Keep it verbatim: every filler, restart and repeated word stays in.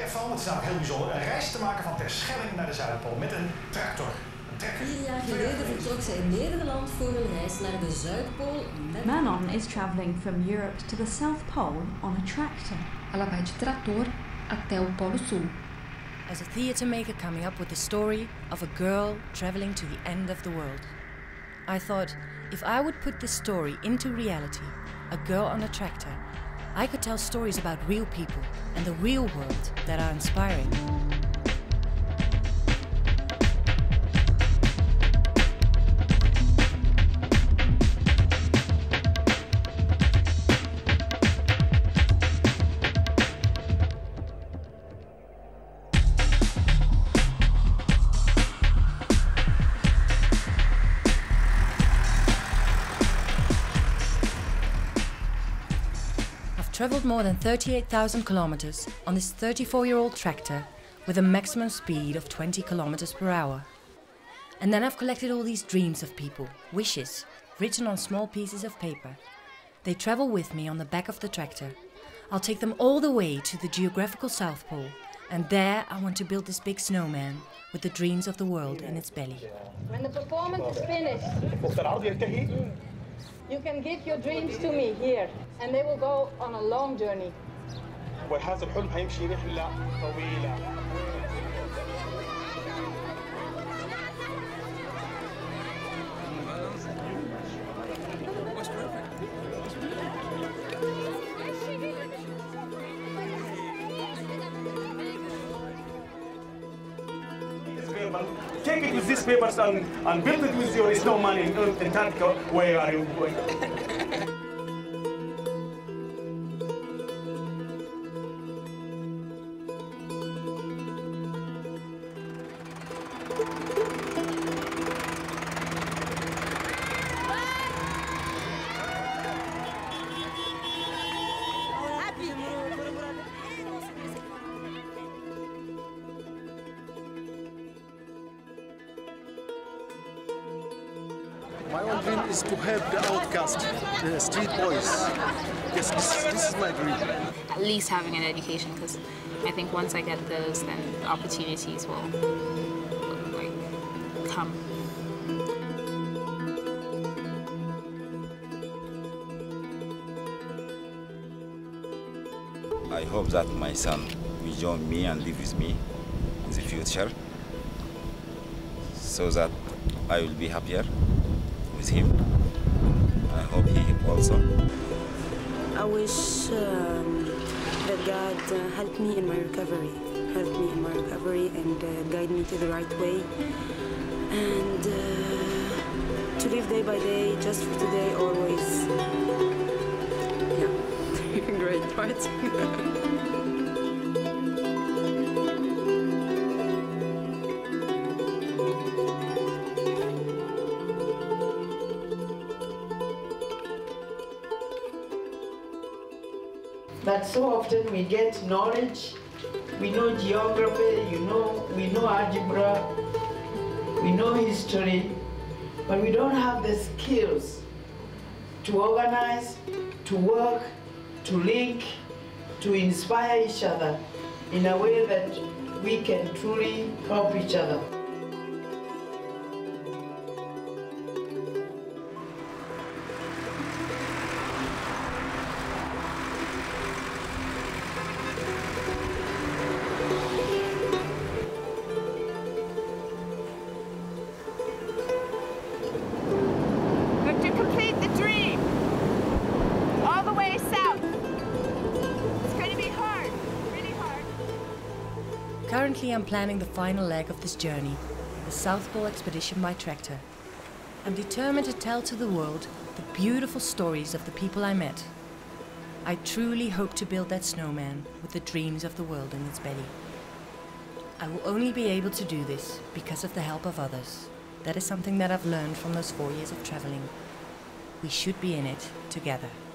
van, het is namelijk heel bijzonder, een reis te maken van Terschelling naar de Zuidpool met een tractor. Vier jaar geleden vertrok zij in Nederland voor een reis naar de Zuidpool. Manon is travelling from Europe to the South Pole on a tractor. Ela vai de trator até o Polo Sul. As a theatre maker coming up with the story of a girl travelling to the end of the world, I thought, if I would put this story into reality, a girl on a tractor, I could tell stories about real people and the real world that are inspiring. Travelled more than thirty-eight thousand kilometers on this thirty-four-year-old tractor with a maximum speed of twenty kilometers per hour. And then I've collected all these dreams of people, wishes, written on small pieces of paper. They travel with me on the back of the tractor. I'll take them all the way to the geographical South Pole, and there I want to build this big snowman with the dreams of the world in its belly. When the performance is finished, you can give your dreams to me here, and they will go on a long journey. وهذا الحلم هيمشي رحلة طويلة. Take it with these papers and, and build it with your snowman in Antarctica. Where are you going? My own dream is to help the outcast, the street boys. Yes, this, this is my dream. At least having an education, because I think once I get those, then opportunities will, like, come. I hope that my son will join me and live with me in the future, so that I will be happier with him. I hope he also. I wish um, that God uh, helped me in my recovery, help me in my recovery and uh, guide me to the right way, and uh, to live day by day, just for today, always. Yeah, great, right? But so often we get knowledge, we know geography, you know, we know algebra, we know history, but we don't have the skills to organize, to work, to link, to inspire each other in a way that we can truly help each other. Currently, I'm planning the final leg of this journey, the South Pole expedition by tractor. I'm determined to tell to the world the beautiful stories of the people I met. I truly hope to build that snowman with the dreams of the world in its belly. I will only be able to do this because of the help of others. That is something that I've learned from those four years of traveling. We should be in it together.